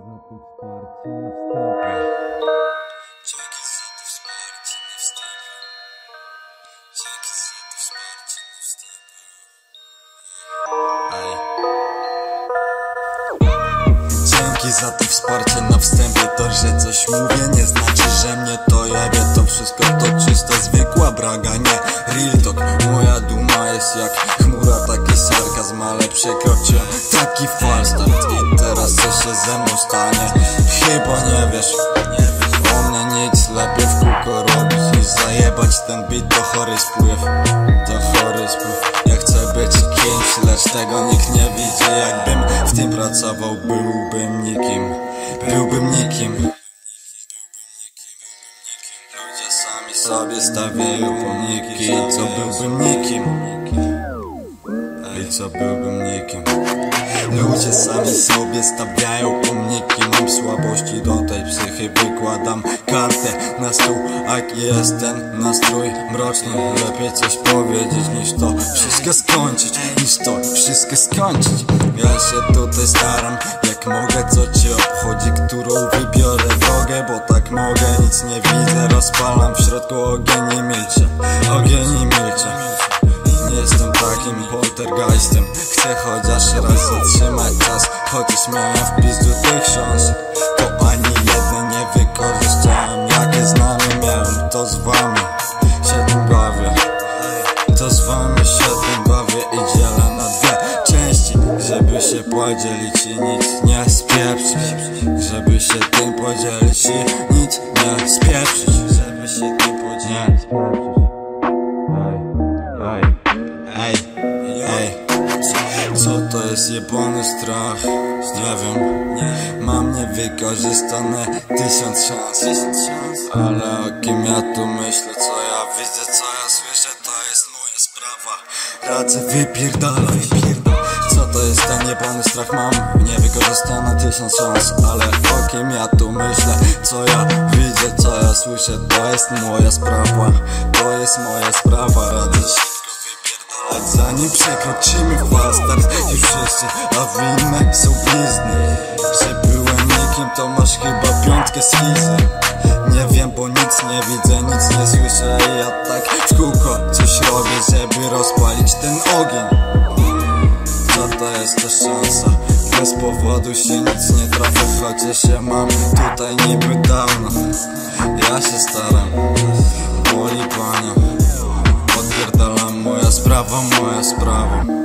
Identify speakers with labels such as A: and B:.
A: za to wsparcie na wstępie.
B: Dzięki za to wsparcie na wstępie. Dzięki za to wsparcie na wstępie. Dzięki za to wsparcie na wstępie. To, że coś mówię, nie znaczy, że mnie to jebie. To wszystko to czysta, zwykła braga, nie real talk. Moja duma jest jak chmura, taki sarkazm, ale przekroczyłem taki falstart. I teraz co się ze mną stanie? Chyba nie wiesz o mnie nic, lepiej w kółko robić niż zajebać ten beat. To chory spływ, to chory spływ. Ja chcę być kimś, lecz tego nikt nie widzi. Jakbym w tym pracował, byłbym nikim. Byłbym nikim. Ludzie sami sobie stawiają pomniki. Co byłbym nikim? I co byłbym nikim? Ludzie sami sobie stawiają pomniki. Mam słabości do tej psychy, wykładam kartę na stół. Jaki jest ten nastrój mroczny? Lepiej coś powiedzieć niż to wszystko skończyć. Ja się tutaj staram jak mogę. Co cię obchodzi, którą wybiorę drogę? Bo tak mogę, nic nie widzę. Rozpalam w środku ogień i milczę. Ogień i milczę. Nie jestem takim poltergeistem. Chcę chociaż raz zatrzymać czas. Chociaż miałem w pizdu tych szans, to ani jednej nie wykorzystałem. Jakie z nami miałem, to z wami się tym bawię. To z wami się tym bawię i dzielę na dwie części, żeby się podzielić i nic nie spieprzyć. Żeby się tym podzielić i nic nie spieprzyć. Żeby się tym podzielić. Co to jest jebany strach? Nie wiem. Mam niewykorzystane 1000 szans. Ale o kim ja tu myślę? Co ja widzę, co ja słyszę? To jest moja sprawa. Radzę wypierdalaj. Co to jest ten jebany strach? Mam niewykorzystane 1000 szans. Ale o kim ja tu myślę? Co ja widzę, co ja słyszę? To jest moja sprawa. To jest moja sprawa. Radzę zanim przekroczymy falstart. Już wszyscy, a winne są blizny. Że byłem nikim, to masz chyba piątkę schizy. Nie wiem, bo nic nie widzę, nic nie słyszę. I ja tak w kółko coś robię, żeby rozpalić ten ogień. Co to jest ta szansa? Bez powodu się nic nie trafię. Chociaż ja mam tutaj niby dawno. Ja się staram, boli pania. Odpierdalam, moja sprawa, moja sprawa.